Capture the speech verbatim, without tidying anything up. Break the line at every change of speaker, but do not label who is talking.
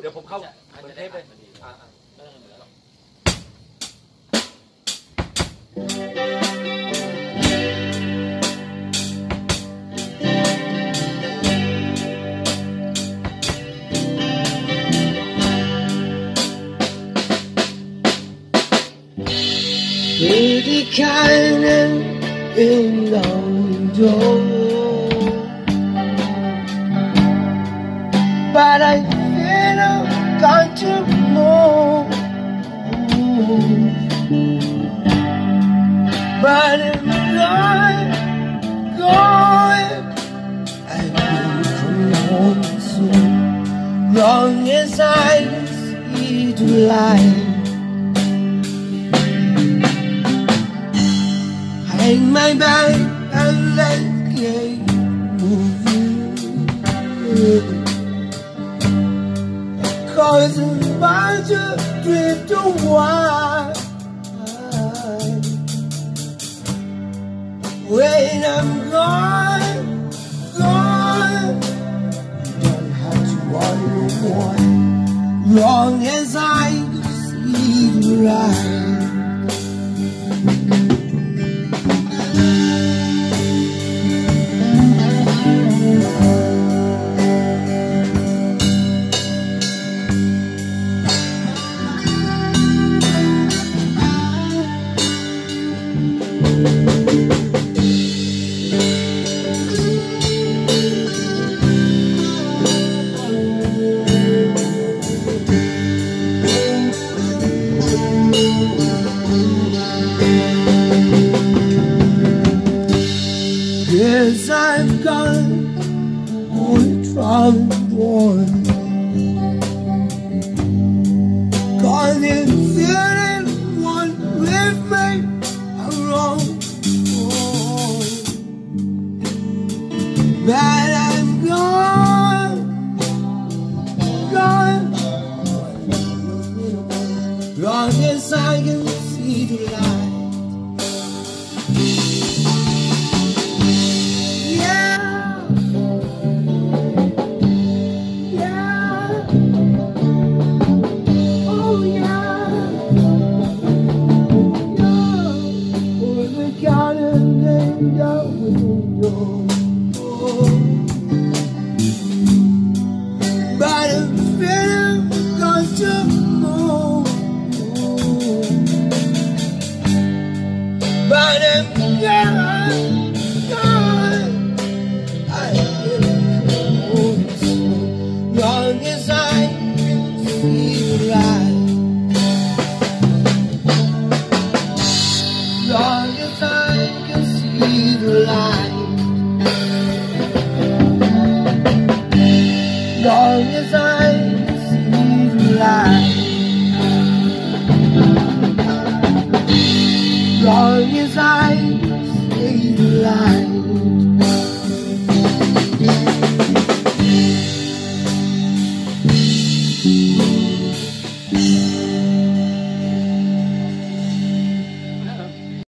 เดี๋ยวผมเข้าเหมือนเทปเลยอ่า
die keinen in London, but I feel I've got to move. But if I'm going, I will come home soon. Long as I see the light. Hang my bag and let's get moving, 'cause I'm about to drift away. When I'm gone, gone, don't have to wonder why. Long as I see the light. Yes, I've got more trouble, boy. Cause if you didn't want with me, I'm wrong, boy. But I'm gone, gone. Long as I can see the light. But I'm feeling got to move. But I'm gone, gone. I feel long as I can see the light. Long as I can see the light. Long as I see the light. Long as I see the light.